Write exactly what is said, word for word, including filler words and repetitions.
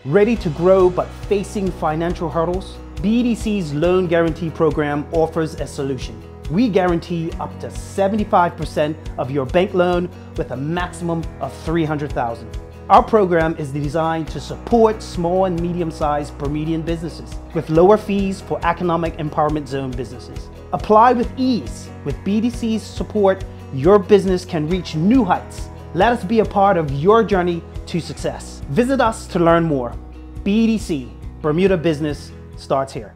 Ready to grow but facing financial hurdles? B E D C's Loan Guarantee program offers a solution. We guarantee up to seventy-five percent of your bank loan with a maximum of three hundred thousand dollars. Our program is designed to support small and medium-sized Bermudian businesses with lower fees for economic empowerment zone businesses. Apply with ease. With B E D C's support, your business can reach new heights. Let us be a part of your journey to success. Visit us to learn more. B E D C, Bermuda Business starts here.